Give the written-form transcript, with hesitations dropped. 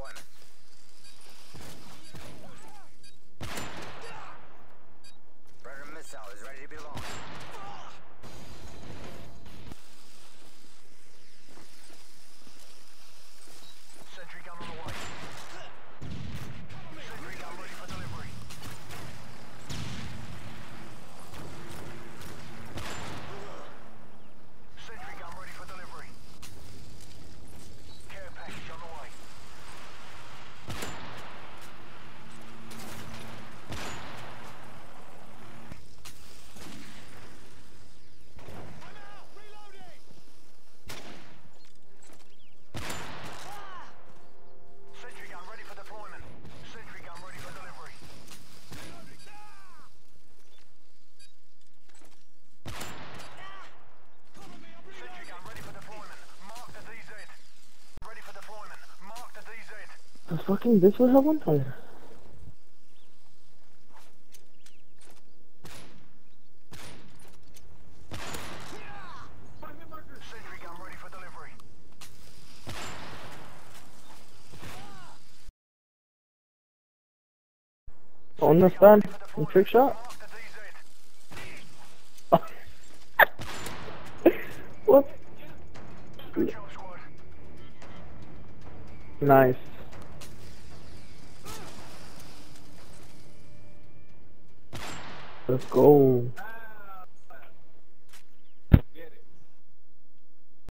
deployment. Predator missile is ready to be launched. Sentry gun on the way. Sentry gun ready for delivery. Sentry gun ready for delivery. Care package on the way. Sentry gun ready for deployment. Sentry gun ready for delivery. Sentry gun ready for deployment. Mark the DZ. Ready for deployment. Mark the DZ. Was fucking this would have one time. Sentry gun ready for delivery. On the stand. And trick shot. Mark the DZ. What? Good job, squad. Nice. Let's go.